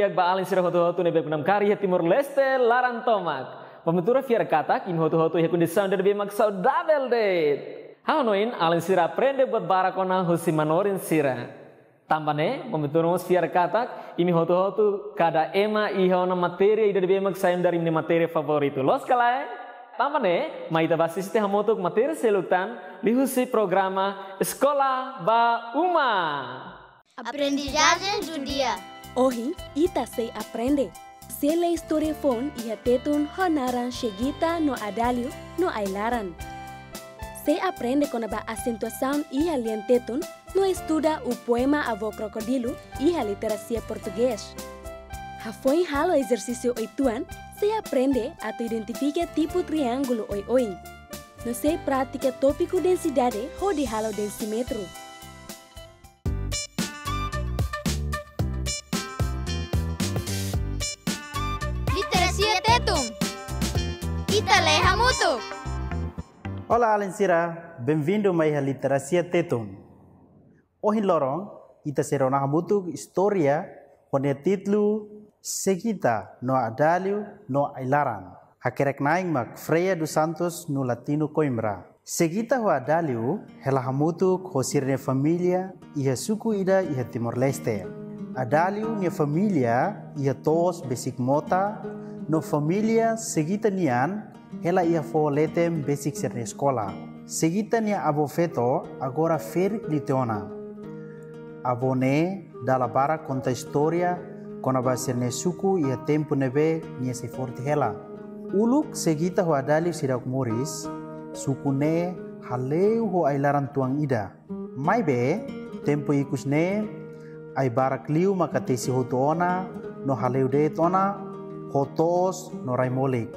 biak ba alin sira hotu ne bek nam kari Timor Leste laran tomak. Pembentura fiar katak in hotu yakun di sound be mak sau double date. Hanoin alin sira prende buat barakona husi manorin sira. Tambane pembentura mos fiar katak ini hotu kada ema ihona materi ida be mak sayam dari materi favorito. Los kalai. Tambane maita basis te hamotuk materi selutan lihusi programa Escola ba Uma. Aprendizagem do dia. Hoje, ita sei aprende. Se la historia fon ia tetun honaran chegita no adalio no ailaran. Se aprende con a acentuação ia lien tetun no estuda o poema Avô Crocodilo ia literacia português. Ha foi halo exercício oituan, se aprende a identificar tipo triângulo oi. No se prática tópico densidade ho de halo densimetro. Olá, Alensira. Bem-vindo mais à Literacia Tetum. Hoje, lorong, ita serona hamutuk história com o título Seguita no Adalio no Ailaran. Hakerek naing mak Freya dos Santos no Latino Coimbra. Seguita o Adalio, ela hamutuk hosirne família e suku ida e Timor Leste. Adalio nia família e tos basic mota no família seguita nian ela ia fo letem basic ser na escola. Seguita nia abo feto agora fer liteona. Abone dalla bara conta história kona ba ser na suku ia tempo nebe nia se forte hela. Uluk seguita ho Adalio sidak Moris suku ne haleu ho ailaran tuang ida. Mai be tempo ikus ne ai barak liu maka tesi ho tuona no haleu de tona hotos no raimolik.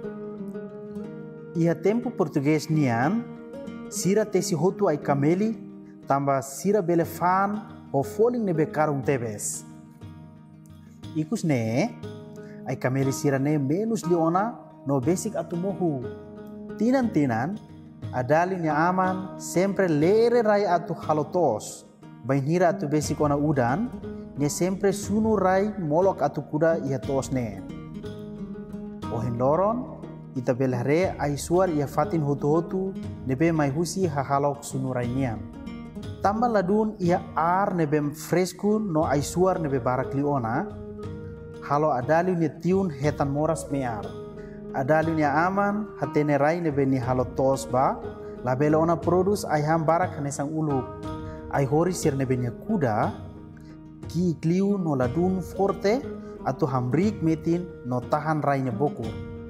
Ia tempo português nian, sira tesi hotu ai kameli, tamba sira belefan o foling nebe karung tebes. Ikus ne, ai kameli sira ne menus liona no basic atumohu. Tinan, Adalio nia aman, sempre lere rai atu halotos. Bainhira atu basic ona udan, nia sempre sunu rai molok atu kuda ia tos ne. Ohin loron, ita belahre ai suar ia fatin hotu nebe mai husi hahalok sunurai niam. Tambah ladun ia ar nebe fresku no ai suar nebe barak liona. Halo Adalio ni tiun hetan moras mear. Adalio ni aman hatene rai nebe ni halo tos ba. Labela ona produs ai ham barak hanesang uluk. Ai hori sir nebe ni kuda. Ki kliu no ladun forte atau hambrik metin no tahan rai ne boku.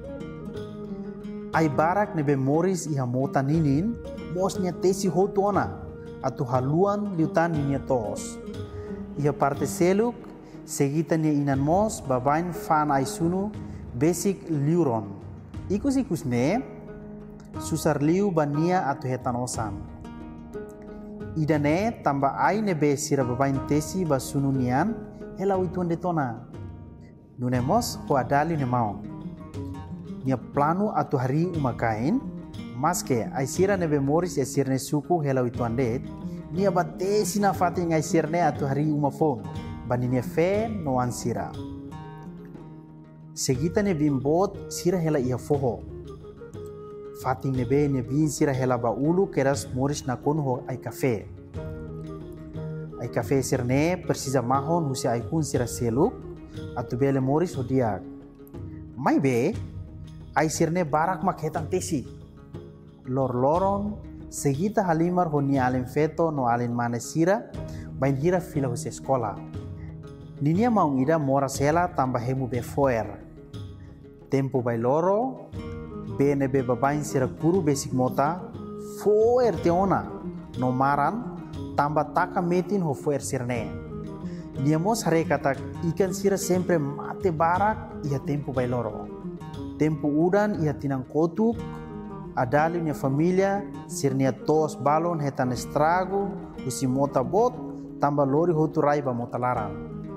Ai barak nebe Moris iha mota ninin mosnya tesi hotona atau haluan liutan ninia tos. Iha parte seluk segita nia inan mos babain fan ai sunu basic liuron. Ikus ne susar liu bania atau hetanosan. Idane tambah ai nebe sira babain tesi basunu nian helau ituan detona. Nunemos ho Adalio ne mau. Nia plano atau hari umakain, maske ai sira nebe Moris e sirne suku helau ituan det, nia bate sina fati ngai sirne atau hari umafon, baninia fe no an sira. Segita ne bimbot sira hela ia foho. Fati nebe ne bin sira hela ba ulu keras Moris na konho ai kafe. Ai kafe sirne persisa mahon husi ai kun sira seluk, atau bele Moris hodiak. Mai be, ai sirne barak maketan tesi. Lor-loron, segita halimar honi alen feto no alen manesira, bain hira fila husi sekolah. Ninia mau ida mora sela tambah hemu be foer. Tempo bai loro, bene be babain sira guru basic mota, foer teona, no maran, tambah taka metin ho foer sirne. Niamos hare kata ikan sira sempre mate barak ia tempo bai loro. Tempo udan ia tinang kotuk, Adalio nia família, sirnia tos balon hetan estrago, usi mota bot, tambah lori hotu rai ba mota laran.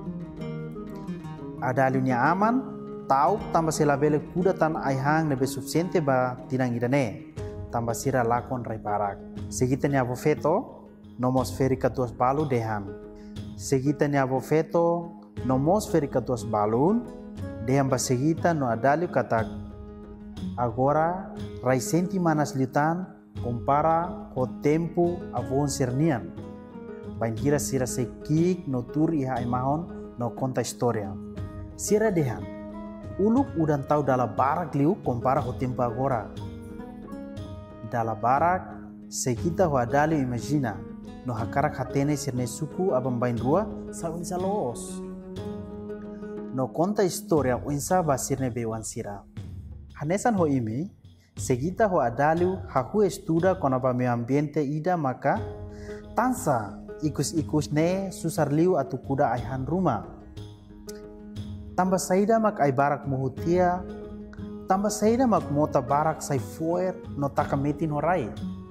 Adalio nia aman, tau tambah selabele kuda tan aihang nebe suficiente ba tinang idane, tambah sira lakon rai barak. Segita nia avo feto, nomos feri katuas balu dehan. Segita nia avo feto, no mos verikatuas balun, deham basegita no adalio katak. Agora, rai senti manas liutan, compara o tempo avon sernian. Bain hira sira sekik no tur iha imahon no conta historia. Sira dehan, uluk udan tau dala barak liu compara o tempo agora. Dala barak, sekita ho adalio imagina, no hakarak hatene sirne suku abang bain rua sawin salos. No conta historia uinsa basirne bewan sira. Hanesan ho imi, segita ho adaliu haku estuda konaba meio ambiente ida maka tansa ikus-ikus ne susar liu atu kuda aihan rumah. Tambah saida mak ai barak muhutia, tambah saida mak mota barak sai fuer no takametin horai.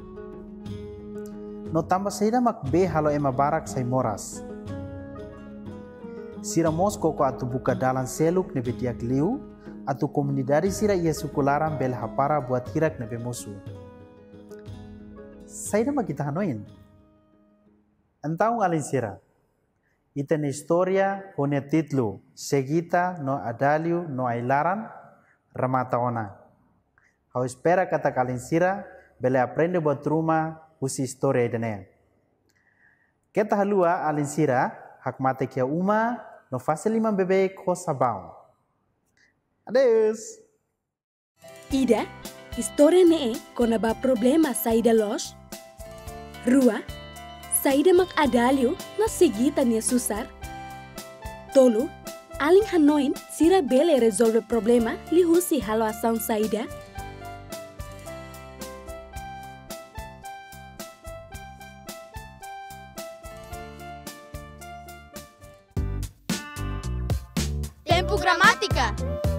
No tambah saida mak be halo ema barak sai moras. Sira mosko ko atu buka dalan seluk ne betiak liu, atu komunidade sira ia sukularan bel hapara buat hirak nebe musuh. Saida mak kita hanoin. Entau alin sira. Ita na historia honia titlu segita no adaliu no ailaran ramata ona. Hau espera kata kalin sira bele aprende buat rumah usi historia idane. Kita halua alin sira hak mate kia uma no fase 5 bebe ko sabau. Adeus. Ida, historia nee konaba problema saida los. Rua, saida mak adalio na segita nia susar. Tolu, aling hanoin sira bele resolve problema li husi halo asang saida. Tempo Gramática.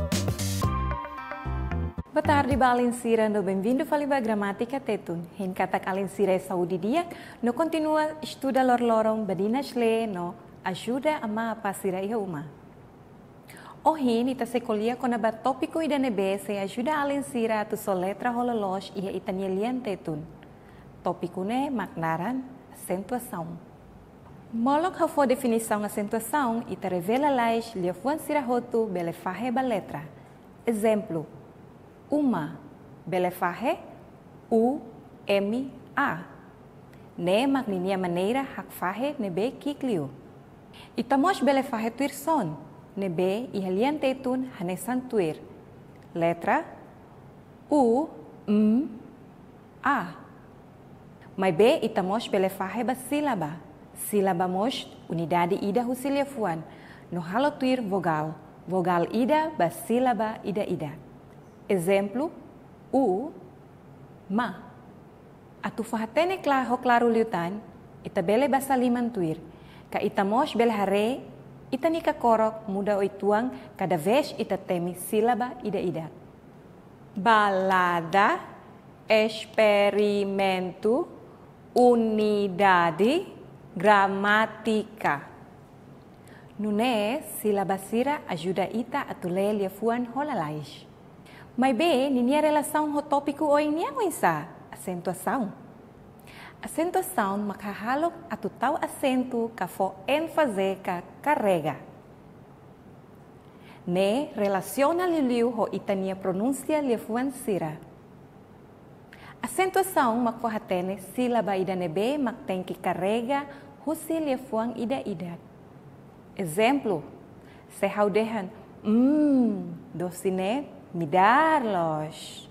Boa tarde, Alinsira. Bem-vindo à Gramática Tetun. Hen katak Alinsira saúde dia, no continua estuda lorlorong badinas le no ajuda ama pasira iha uma. Ohin ita sekolia konaba tópico ida nebe se ajuda Alinsira tu soletra hololos iha itanielian Tetun. Tópico ne maknaran acentuação. Molok hafo definição acentuação ita revela lais liafuan sirahotu bele fahe ba letra. Exemplo: uma, belefahe, U-M-A. Ne magninia maneira hakfahe nebe kikliu. Itamos belefahe tuirson, nebe ihalian tetun hanesan tuir. Letra U-M-A. Mai be itamos belefahe ba sílaba. Sílaba mos unidade ida husiliafuan. No halo tuir vogal. Vogal ida ba sílaba ida. Exemplo, ma. Atu fahatene claro liutan, ita bele basa liman tuir. Ka ita mos bele hare, ita nika korok muda oituang kada vez ita temi sílaba ida. Balada, experimento, unidade, gramática. Nune, sílaba sira ajuda ita atule liafuan holalais. Mas bem, ninia relação ho tópico o inia sa acentuação. Acentuação makahalok atu tau acento ka fo ênfase ka carrega. Ne relaciona liliu ho itania pronúncia liafuan sira. Acentuação makfohatene sílaba ida nebe makten ki carrega husi liafuan ida. Exemplo, se haudehan docine midar-los.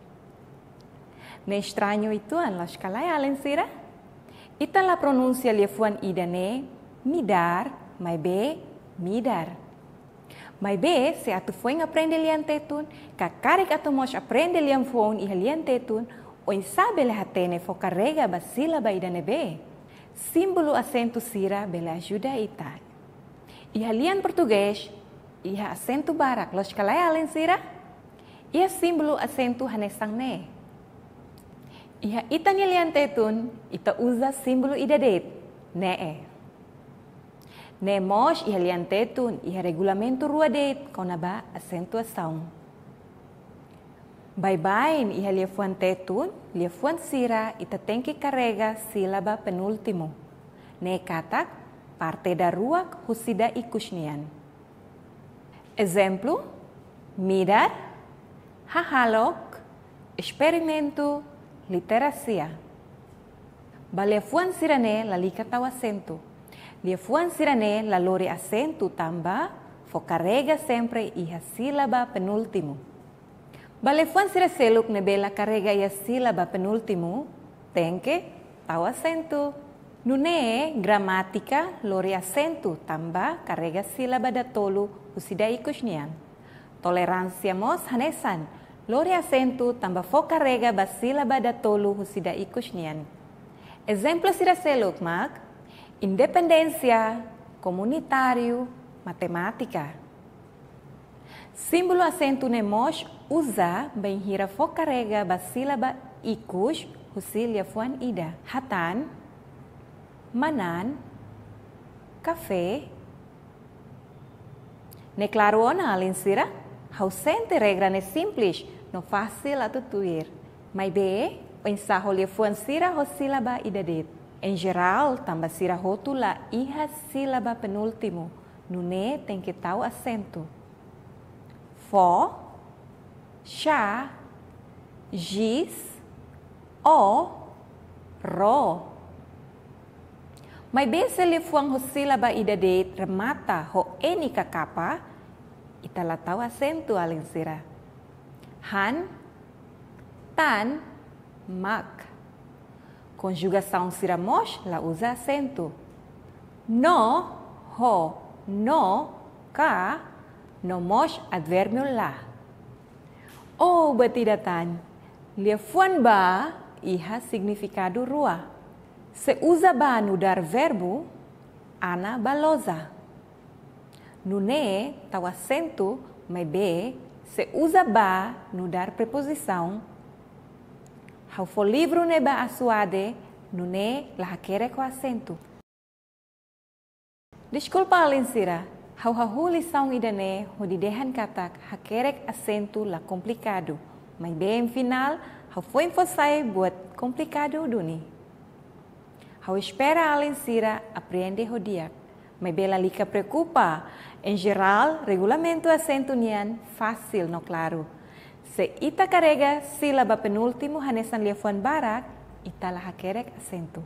Ne estranho ituan los kalai alensira? Ita la pronuncia liafuan ida ne midar, mai be midar. Mai be se atu foi aprende lian tetun, kakarik atu mos aprende lian fuon iha lian tetun, o insabe le hatene fo carrega ba sílaba ida ne be. Símbolo acento sira bele ajuda ita. Iha lian português, iha acento barak los kalai alensira? Ia símbolo acento hanesang ne. Iha ita nilian tetun, ita usa símbolo idadet, ne. Ne mos iha lian tetun, iha regulamento ruadet, konaba acentuação. Bye-bye, iha liafuan tetun, liafuan sira, ita tem que carrega sílaba penúltimo. Ne katak, parte da ruak husida ikusnian. Exemplo, midar, hahalok, experimento, literacia. Balefuan sirane lalika tau acento. Liefuan sirane lalori acento tamba, focarrega sempre iha sílaba penúltimo. Balefuan siraseluk nebela carrega iha sílaba penúltimo, tem que tau acento. Nune gramática lori acento tamba carrega sílaba da tolu usida ikusnian. Tolerância mos hanesan lori acento tamba focarrega ba sílaba da tolu usida ikusnian. Exemplo siraseluk mak, independência, comunitário, matemática. Símbolo acento nemos usa bem hira focarrega ba sílaba ikus husilia fuan ida. Hatan, manan, café. Ne claro ona alinsira, ausente regra ne simples, no fácil atutuir. Mas be, o ensajo lia fuan sira ho sílaba idadet. Em geral, tamba sira rótula iha sílaba penúltimo, no ne tem que tal acento. Fo, chá, giz, o, ro. Mas bem se lhe fuang ho sílaba idadet remata ho enika kapa, itala tau acento alinsira. Han, tan, mak. Conjugação siramos la usa acento. No, ho, no, ka, nomos advérbio la. Oh, batidatan. Lia fuan ba iha significado rua. Se usa ba no dar verbo, ana balosa. No ne, tau acento, mas be, se usa ba no dar preposição. Hau fo livro ne ba asuade, no ne la hakere com acento. Desculpa alinsira, hau hahu lição idane, ho didehan katak hakerek acento la complicado. Mas bem final, hau foi enfosai buat complicado duni. Hau espera alinsira aprende hodiak. Mas bela lika preocupa. Em geral, regulamento acento nian fácil no claro. Se ita carrega sílaba penúltimo hanesan liefuan barak, ita la hakerek acento.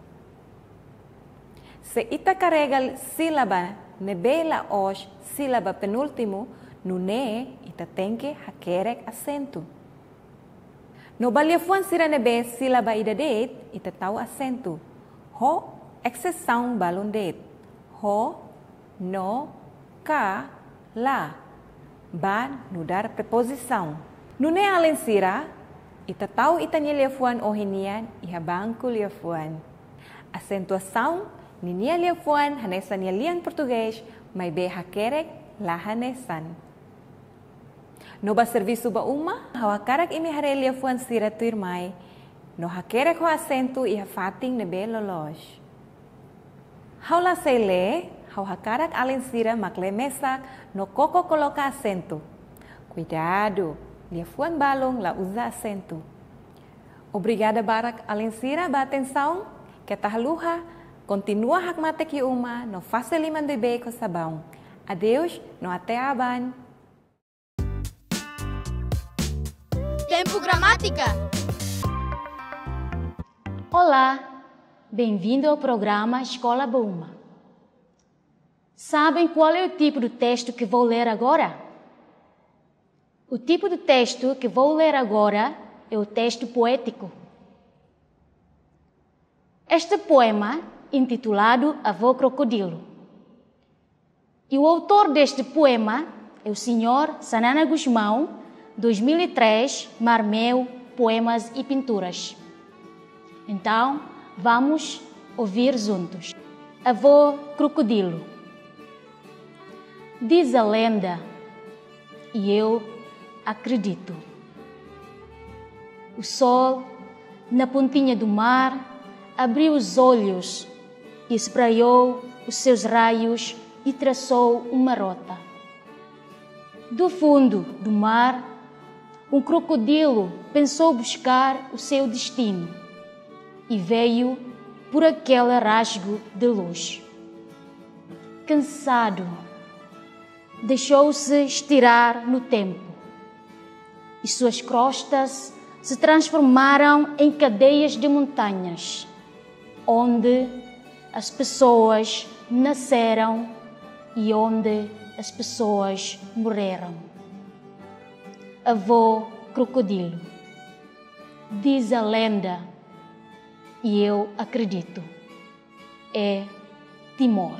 Se ita carrega sílaba nebela os sílaba penúltimo, no ne ita tem que hakerek acento. No baliefuan sira nebe sílaba idadet, ita tau acento. Ho, exceção balondet. Ho, no, ka, la. Ba, no dar preposição. No ne alensira, ita tau itanya liefuan ohinian, iha bangku liefuan. Acentuação, ninia liefuan, hanesan liang português, mas be hakerek, la hanesan. No ba serviço ba uma, hawakarak imi hare liefuan sira tuirmai, no hakerek ho acento iha fating nebe lolos. Haula seile, hau hakarak alinsira makle mesak no koko coloca acento. Cuidado, liefuan balong la usa acento. Obrigada barak alinsira ba atenção, que tahluha, continua hakmate ki uma, no faça liman bebê com sabão. Adeus, no até aban. Tempo Gramática. Olá, bem-vindo ao programa Escola Bouma. Sabem qual é o tipo de texto que vou ler agora? O tipo de texto que vou ler agora é o texto poético. Este poema, intitulado Avô Crocodilo. E o autor deste poema é o Sr. Sanana Guzmão, 2003, Marmeu, Poemas e Pinturas. Então, vamos ouvir juntos. Avô Crocodilo. Diz a lenda, e eu acredito. O sol, na pontinha do mar, abriu os olhos e espraiou os seus raios e traçou uma rota. Do fundo do mar, um crocodilo pensou buscar o seu destino e veio por aquele rasgo de luz. cansado, deixou-se estirar no tempo e suas crostas se transformaram em cadeias de montanhas, onde as pessoas nasceram e onde as pessoas morreram. Avô crocodilo, diz a lenda, e eu acredito, é Timor.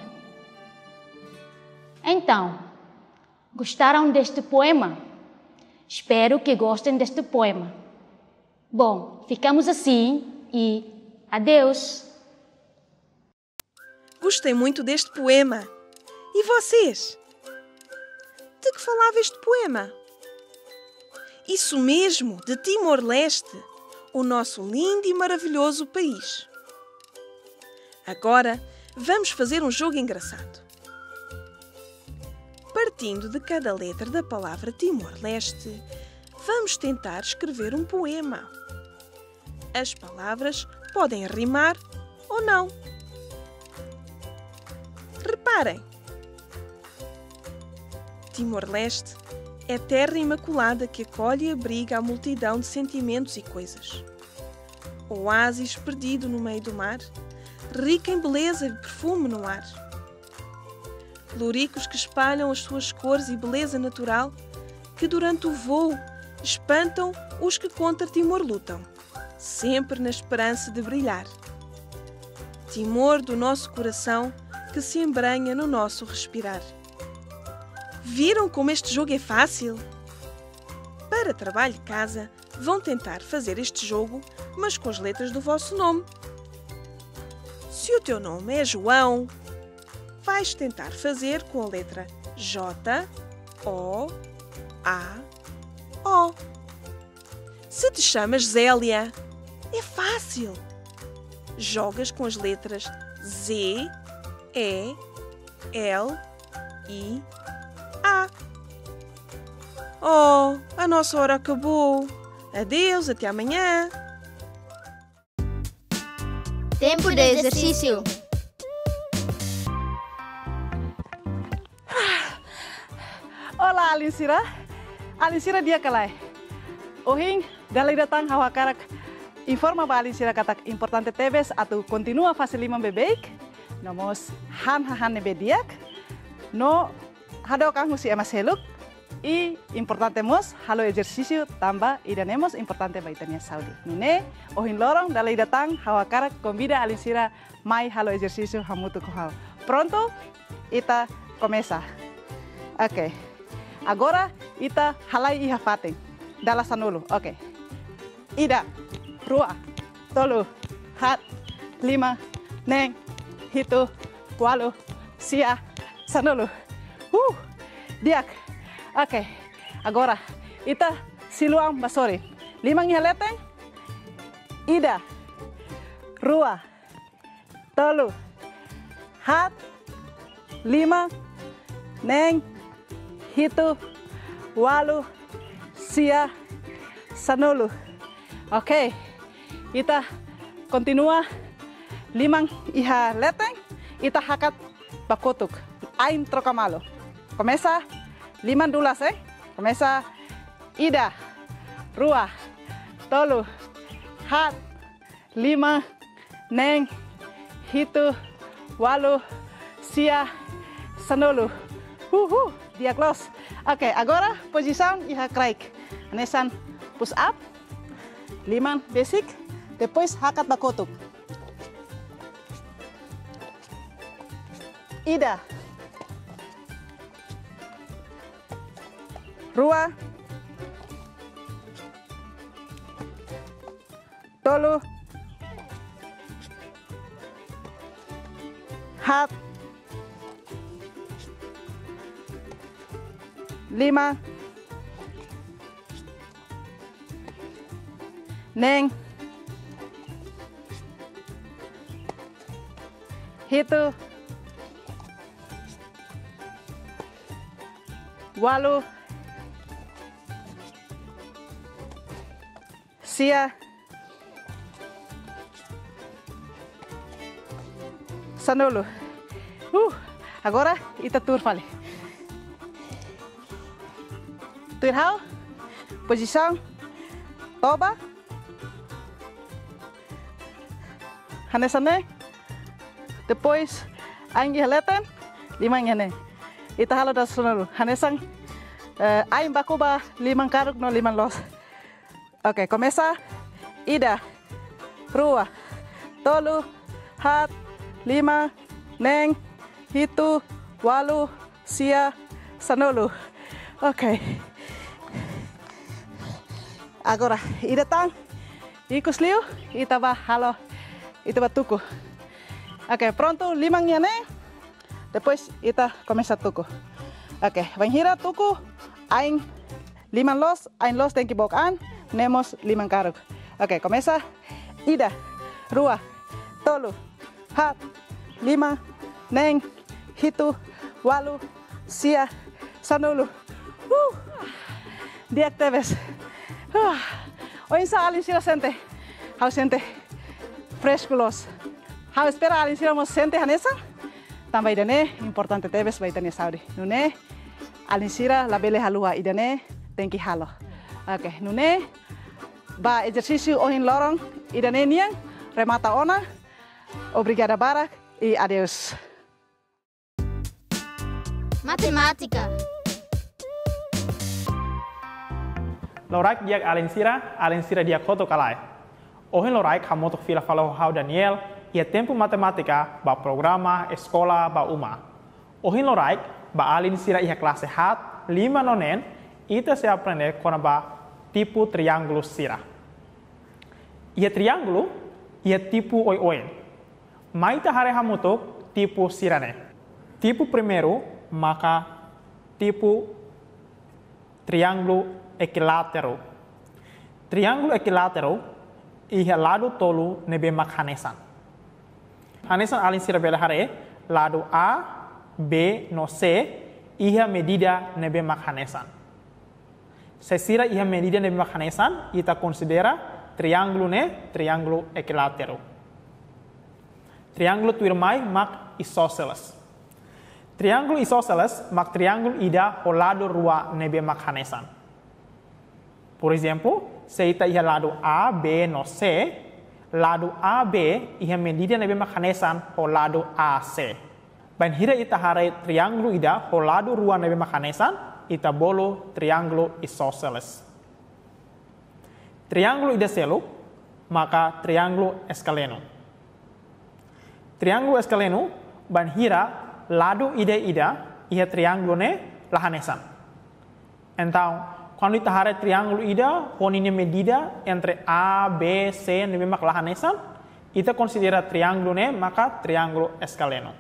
Então, gostaram deste poema? Espero que gostem deste poema. Bom, ficamos assim e adeus! Gostei muito deste poema. E vocês? De que falava este poema? Isso mesmo, de Timor-Leste, o nosso lindo e maravilhoso país. Agora, vamos fazer um jogo engraçado. Partindo de cada letra da palavra Timor-Leste, vamos tentar escrever um poema. As palavras podem rimar ou não. Reparem, Timor-Leste é terra imaculada que acolhe e abriga a multidão de sentimentos e coisas. Oásis perdido no meio do mar, rica em beleza e perfume no ar. Loricos que espalham as suas cores e beleza natural, que durante o voo espantam os que contra Timor lutam, sempre na esperança de brilhar. Timor do nosso coração que se embranha no nosso respirar. Viram como este jogo é fácil? Para trabalho de casa, vão tentar fazer este jogo, mas com as letras do vosso nome. Se o teu nome é João, vais tentar fazer com a letra J, O, A, O. Se te chamas Zélia, é fácil. Jogas com as letras Z, E, L, I, A. Oh, a nossa hora acabou. Adeus, até amanhã. Tempo de exercício. Olá, Alinsira. Alinsira dia kalai. Ohing dalai datang hawakarak informa ba Alinsira katak importante tebes atau continua faciliman bebeik. Nomos han nebediak. No hado kang husi emas heluk. E importante mos halo exercício tamba idanemos importante baitania saudi. Nune ohin lorong dalai datang hawakarak convida Alinsira mai halo exercício hamutu kohal. Pronto? Ita começa. Ok. Agora ita halai iha fating. Dala sanulu. Ok. Ida, rua, tolu, hat, lima, neng, hitu, walu, sia, sanulu. Diak. Ok, agora, ita siluang basori. Limang ihaleteng, ida, rua, tolu, hat, lima, neng, hitu, walu, sia, sanulu. Ok, ita continua limang ihaleteng, ita hakat bakotuk. Ain trokamalo. Começa. Liman dulas, Começa ida, rua, tolu, hat, lima, neng, hitu, walu, sia, sanulu. Dia close. Ok, agora posição iha craik. Anesan push up, liman basic, depois hakat bakotuk. Ida. Rua, tolu, hat, lima, neng, hitu, walu, sia, sanulu. Agora, ita tur fale. Turhau, posição, toba. Hanesane. Depois, aing heleten, limang hene. Ita halo das sonoro. Hanesang, aing bakuba limang karuk no limang los. Oke, começa. Ida, rua, tolu, hat, lima, neng, hitu, walu, sia, sanolu. Oke. Agora, ida tang, ikus liu, ita ba halo, ita ba tuku. Oke, pronto, limang neng. Depois ita começa tuku. Oke, van hira tuku, aing limang los tem que bokan, nemos limang karuk. Oke, começa. Ida, rua, tolu, hat, lima, neng, hitu, walu, sia, sanulu. Dia teves. Hoy sa alin sila sente. How sente fresculos. How espera alin sila mo sente hanesa. Tambah idane importante teves baitane saudi. Nune alin sila labele halua idane tenki halo. Oke, nune ba exercício ohin lorong idane niang remata ona. Obrigada barak e adeus. Matemática. Loraik diak alin sira diak koto kalai. Ohin loraik hamoto fila falau hau Daniel, ia tempo matematika ba programa escola ba uma. Ohin loraik ba alin sira ia klase hat 5 nonen, ita se aprende kona ba tipu triângulo sira. Ia triângulo, ia tipu oi-oin. Maita hare hamoto tipu sirane. Tipu primeiro, maka tipu triângulo equilátero. Triângulo equilátero ia lado tolu nebe mak hanesan. Hanesan alin sira bela hare lado A, B no C ia medida nebe mak hanesan. Se sira ia medida nebe mak hanesan, ita considera triângulo equilátero. Triângulo tuirmai mak isósceles. Triângulo isósceles mak triângulo ida ao lado rua nebe mak hanesan. Por exemplo, se ita ia lado A, B no C, lado A, B ia medida nebe mak hanesan ao lado A, C. Ban hira ita hare triângulo ida ao lado rua nebe mak hanesan, ita bolo triângulo isósceles. Triângulo ida selo, maka triângulo escaleno. Triângulo escaleno, ban hira lado ida ia triângulo ne lahanesan. Então, quando ita hare triângulo ida, honine medida entre A, B, C nebe mak lahanesan, ita considera triângulo ne maka triângulo escaleno.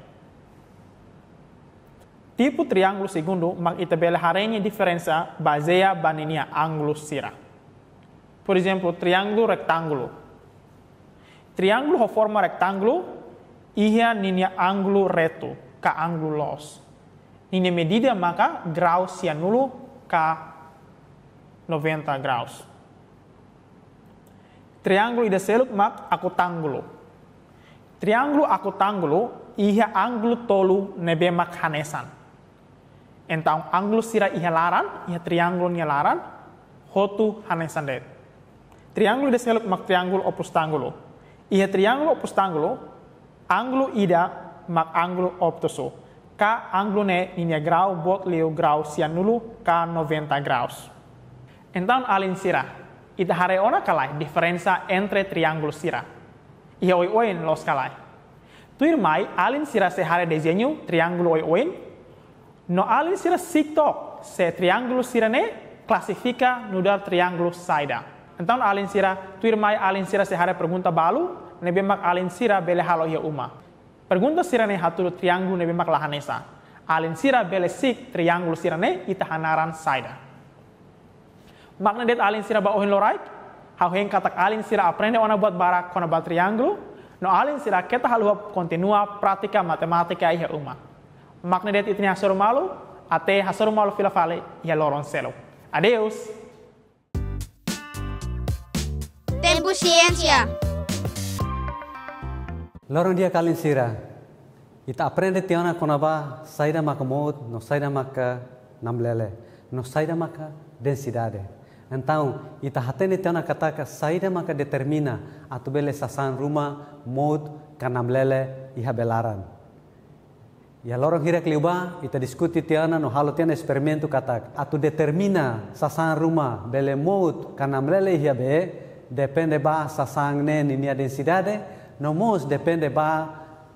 Tipo triângulo segundo, mak ita bela harenya diferença baseia baninia ângulo sira. Por exemplo, triângulo rectângulo. Triângulo com forma rectângulo, ia ninia ângulo reto, ka ângulo los. Ninia medida maka grau sianulo ka 90 graus. Triângulo ida seluk mak acutângulo. Triângulo acutângulo ia ângulo tolu nebe mak hanesan. Então, ângulo sira ia laran, ia triângulo nia laran, hotu hanesan det. Triângulo ida seluk mak triângulo opustângulo. Ia triângulo opustângulo, ângulo ida mak ângulo obtuso. Ka ângulo ne ninia grau bot leu grau sianulo ka 90 graus. Então, alin sira, ita hare ona kalai diferença entre triângulo sira. Ia oi-oin los kalai. Tuirmai, alin sira se hare desenho triângulo oi-oin. No alin sira siktok se triângulo sira ne classifica no dar triângulo saida. Então, alin sira, tuirmai alin sira se hare pergunta balu, nebe mak alin sira bele halo ia uma. Pergunta sira ne hatulu triângulo nebe mak lahanesa. Alin sira bele sik triângulo sira ne ita hanaran saida. Makna det alin sira ba ohin loraik, hau hen katak alin sira aprende ona buat barak kona ba triângulo, no alin sira kita haluha continua prática matemática ia uma. Makna det itni hasoro malu, ate hasoro malu fila fale ia loron selo. Adeus. Tempo Ciência. Lorong dia kalin sira. ita aprende tiana konaba saída maka mood, no saída maka namlele, no saída maka densidade. Então, ita hatene tiana kataka saída maka determina atu bele sasan rumah mood kanamlele iha belaran. Ya lorong hirak liuba ita diskuti tiana no halo tiana experimento katak atu determina sasan rumah bele mood kanamlele iha be depende ba sasan ne ninia densidade, no mos depende ba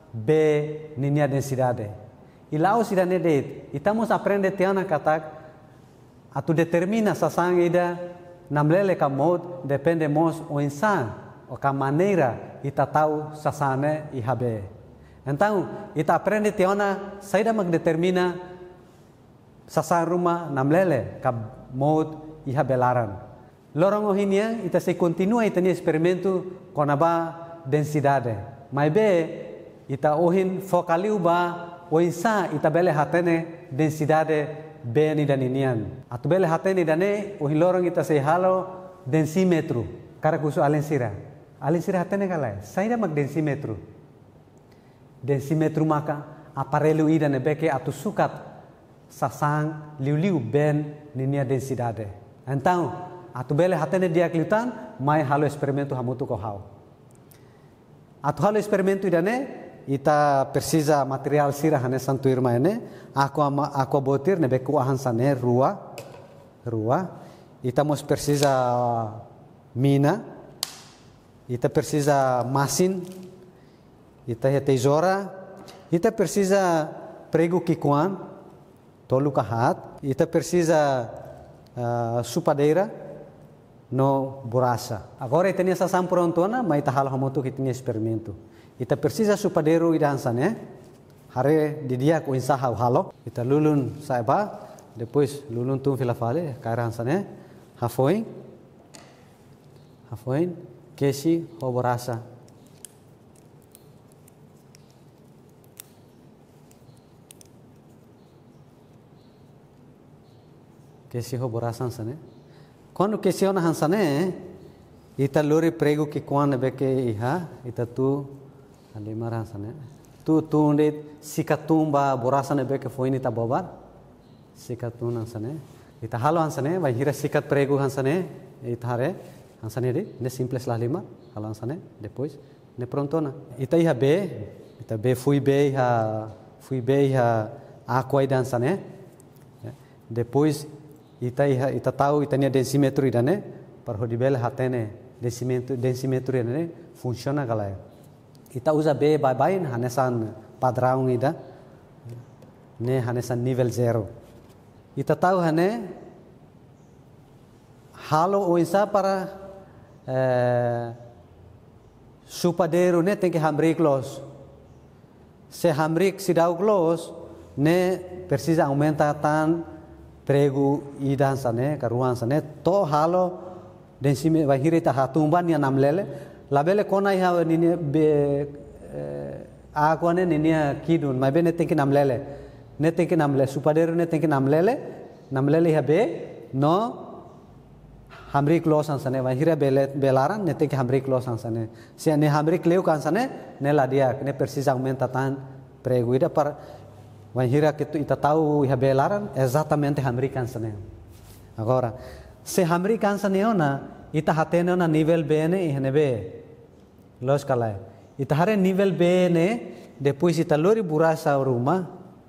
B ninia densidade. E lá o sidane det, estamos aprende tiana katak, atu determina sasang ida namlele ka mod depende mos o insan, o ka maneira ita tahu sasane ihabe. Então, ita aprende tiana saida mag determina sasang rumah namlele ka mod ihabelaran. Lorong ohinia ita se continua ita ni experimento konaba densidade. Mai be ita ohin fokaliu ba o insa ita bele hatene densidade beni dan inian. Atu bele hatene dane ohin lorong ita se halo densimetro. Kara kusu alensira. Alensira hatene kalai. Saida mag densimetro. Densimetro maka aparelho ida ne beke atu sukat sasang liu ben ninia densidade. Então, atu bele hatene dia kliutan mai halo experimento hamutu ko hau. Atu halo experimento idane ita precisa material sira hane santu irma ene aqua botir ne beku ahansane rua ita mos precisa mina ita precisa masin ita tesoura ita precisa prego kikuan tolu kahat ita precisa supadeira no borracha agora ita nia sasam prontona mas ita halo hamotu que tinha experimento. Ita precisa supadeiro idansan hare di dia ko insa halo ita lulun saiba depois lulun tum filafale kairan sane hafoin kesi hoborasa kesi hoborasan sane quando kesi ona hansane ita lori prego que quando beke iha ita tu ali marah sana tu tundet sikatumba borasa ne beke foi ni tabobar sikatun hansane ita halo hansane vai hira sikat prego hansane ita hare hansane de ne simples lah lima halo hansane depois ne prontona ita iha be fui be iha aqua idan hansane depois ita tahu ita nia densimetro idane par hodibel hatene densimetro idane funciona galai. Ita usa B bye-bye hanesan padrão ida ne hanesan nível 0. Ita tahu hane halo o insa para supadeiro ne tem que hamrik los. Se hamrik sidau los ne precisa aumentar tan prego idan sane karuan sane to halo densime vai hirita hatumban ya namlele labele kona iha nini be aqua ne nini kidun mai be ne tenki namlele supadeiro ne tenki namlele iha be no hamri close ansane vai hira belaran ne tenki hamri close ansane se ne hamri kleu kansane ne ladia ne precisa aumenta tan prego ida par vai hira que ita tahu iha belaran exatamente hamri kansane agora se hamri kansane ona ita hatene ona nível B ne ihne be los kalai ita hare nível B ne depois ita lori burasa rumah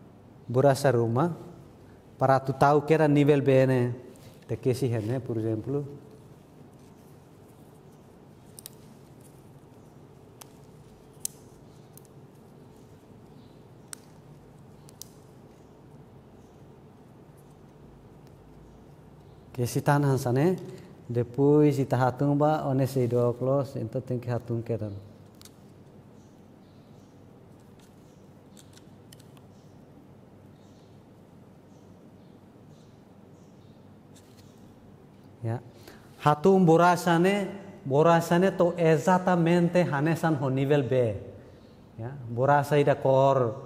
para tu tahu que era nível B ne te kesi hene por exemplo kesi tanah sana depois ita hatung ba onese ido close então tem que hatung kedan ya hatung borasane to exatamente hanesan ho nível B ya borasa ida cor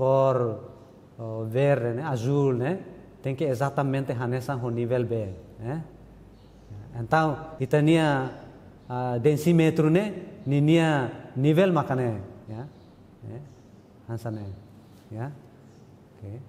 verde né azul né tem que exatamente hanesan ho nível B né então itania densimetro ne ninia nível makane ya hansane Ya. Ok.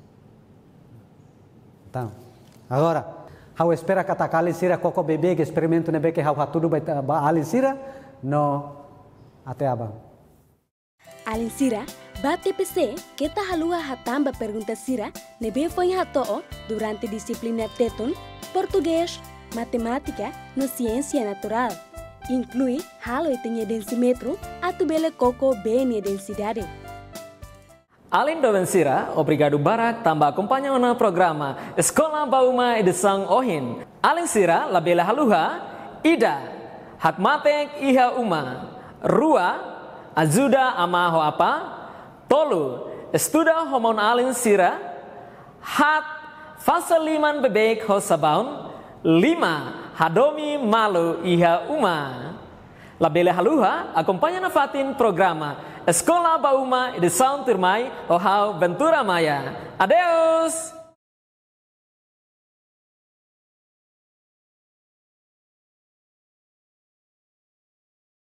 Então, agora, hau espera kata kali sira koko bebê que experimento nebe que hau hatudu ba alin sira no até abang. Alin sira, ba TPC, kita halua hatamba pergunta sira, nebe foi hatoo durante disciplina tetun, português, matemática, no ciência natural. Inclui halo itinha densimetro, atubele koko bene densidade. Além do Vencira, obrigado Barak tambah acompanhando no programa Escola Bauma Edesang Ohin. Além Sira, labela haluha, Ida, Hakmatek Iha Uma, Rua, Azuda Amaho Apa, Tolu, Estuda Homon Alin Sira, Hat, Fasaliman Bebek Hosabaun, 5, Hadomi Malu Iha Uma. Labela haluha, acompanhando fatin programa Escola Bauma Edesang Turmai, Ohau Ventura Maya. Adeus!